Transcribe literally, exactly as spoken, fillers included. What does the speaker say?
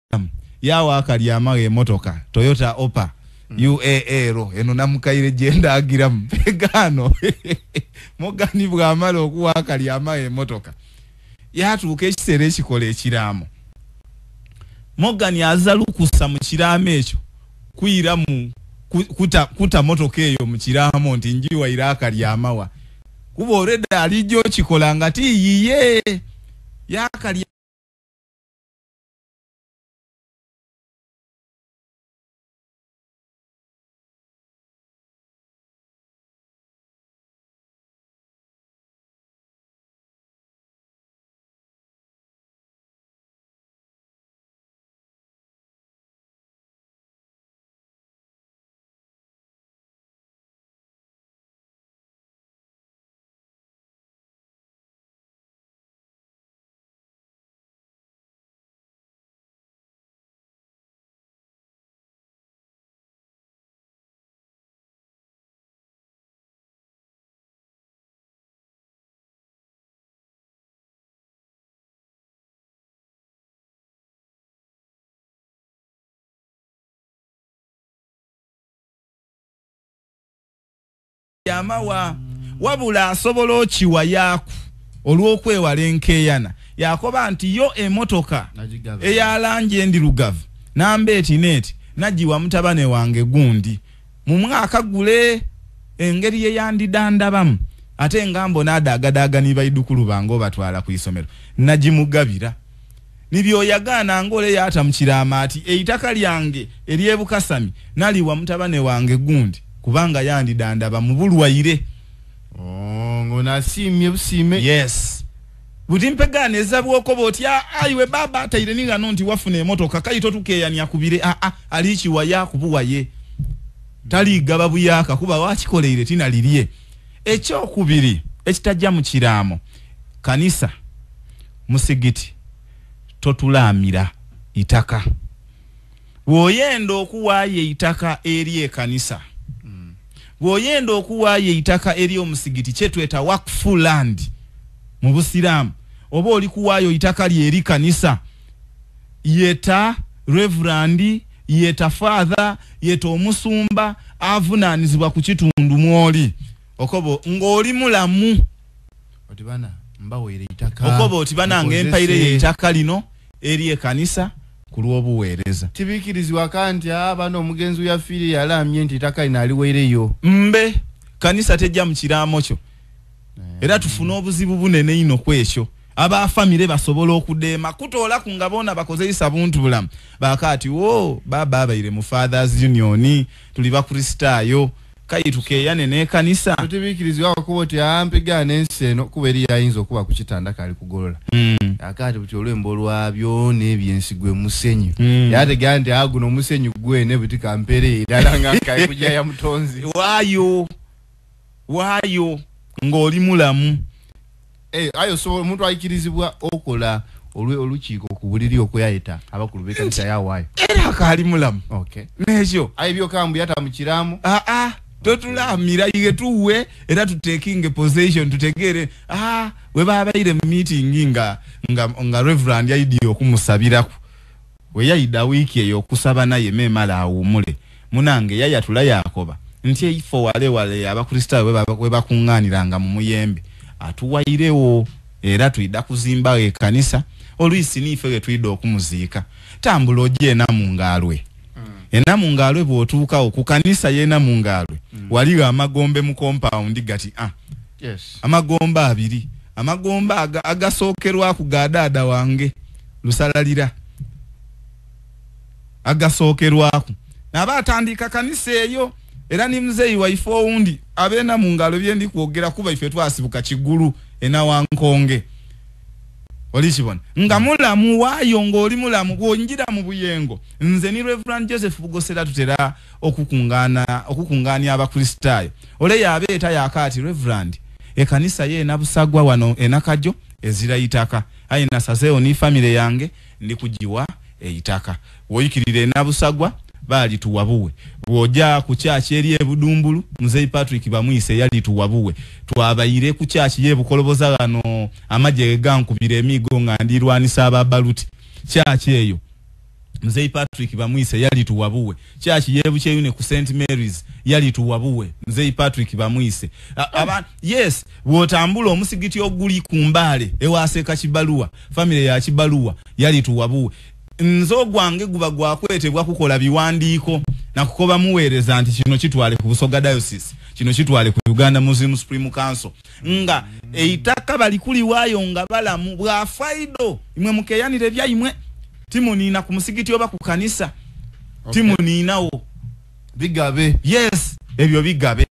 yawa akalyama emotoka Toyota Opa mm. U A L eno namukaire jenda agiramu pegano Mogani bwamala okuwa akalyama emotoka yatuuka ekiseera ekikola ekiraamo Mogani azalukusa mu kiraamo ekyo kuyira mu kuta kuta motoka eyo mu kiraamo nti njiwa iraka lyamawa kuba oreda alijjo kikola ngati yiye yakali yamawa wabula asobola okiwa yaku olw'okwewala enkeeyana yakoba nti yo emotoka eyalangi endirugavu namba etineti nagiwa mutabane wange gundi mu mwaka gule engeri ye yandidandabamu ate ngambo nadagadaga nibaidukulu bango batwala ku isomero nagimugabira nibyo yagana ngole yata mukirama ati eitaka lyange eryebukasami naliwa mutabane wange gundi kubanga yandidandaba mubulwaire oh ngona simye busime yes budimpegane ezabwoko botya ayiwe baba atayire ninga nonti wafuna emotoka kayito tukeyanya kubire a a alichi waya kubuwaye tali gaba buyaka kuba wakikoleire tina liliye echo kubiri ekitajja mu kiramo kanisa musigiti totulamira itaka woyendo okuwaye itaka eri kanisa mm. woyendo okuwaye itaka eri omusigiti chetweta wakfu land mu Busiramu oba oli kuwayo itaka lyeri kanisa yeta reverend yeta father yeta omusumba avunanizibwa ku kitundu mwoli okobo ngoli mulamu otibana mbawere itaka okobo otibana ngempayire ye itaka lino eri kanisa kulwobuweereza tibikirizwa kanti abano omugenzi yafiri yalamye nti itaka linaliweereyo mbe kanisa tejja mu kiramo kyo era tufuna obuzibu bunene ino kwekyo aba family basobola okudema kutola kungabona bakozeisa buntu bulamu bakati wo baba abaire mu fathers union tuli ba kristayo kayitukeeyane ne kanisa tubikirizwa kubo ti ampigana enseno kuberi yayinzo kuba kukitanda kali kugolola mm. akati buti olwembo lwabyo nebyensigwe musenyu mm. yate gandi aguno musenyu gwene butika mpere dalanga kai kujja ya mutonzi wayo wayo ngoli mulamu eh ayo so muntu ayikirizibwa okola olwe oluchiko kubuliri okuyayita abakulubeka nta yawayo era kali mulamu okay nejo ayibyo kambu yata mu kiramo ah ah totulamira yige tuwe era tutekinge position tutegere ah we babaire meeting nga nga, nga reverend yaidi okumusabiraku we yaida wiki eyo kusaba naye memala awumule munange yaya tula yakoba nti ifo wale wale abakristo we bakunganiranga mu muyembe atuwairewo era tuida kuzimba e kanisa oluisi nife tuida okumuziika tambulo je na mungalwe mm. ena mungalwe bwotuuka okukanisa yena mungalwe mm. waliga amagombe mu compound gati ah yes amagomba abiri amagomba aga, agasokerwa ku gadada wange lusalalira agasokerwa ku nabatandika kanisa eyo era ni mzei wa ifo undi abena mungalo byendi kuogera kuba ife twasibuka kigulu ena wankonge olishibona ngamula muwayo ngoli mulamu gwonjira mu buyengo nze ni Reverend Joseph Bugosera tutera okukungana okukungania abakristayo ole yabeta yakati Reverend e kanisa ye nabusagwa wano enakajo ezira itaka aina sazeo ni family yange ndi kujiwa e itaka woyikirire nabusagwa bali tuwabuwe bwoja ku church eri ebudumbulu mzee Patrick bamwise yali tuwabuwe twabayire ku church ye bukoloboza gano amaje gankubire emigo nga ndirwanisa ababaluti church eyo Mzee Patrick bamwise yali tuwabuwe chachi yebu cheyune ku Saint Mary's yali tuwabuwe Mzee Patrick bamwise aba yes wotambula omusigiti oguli kumbale ewaseka Kibalua family ya Kibalua yali tuwabuwe nzo gwange guba gwakwetebwa kukola biwandiiko na kukoba muweereza nti kino kitwale ku Busoga Diocese kino kitwale ku Uganda Muslim Supreme Council nga eitaka balikuli wayo nga balamu bwa faido imwe mukeyanire bya imwe timu nina ku musigiti oba ku kanisa okay. Timu ninawo bigabe yes ebyo bigabe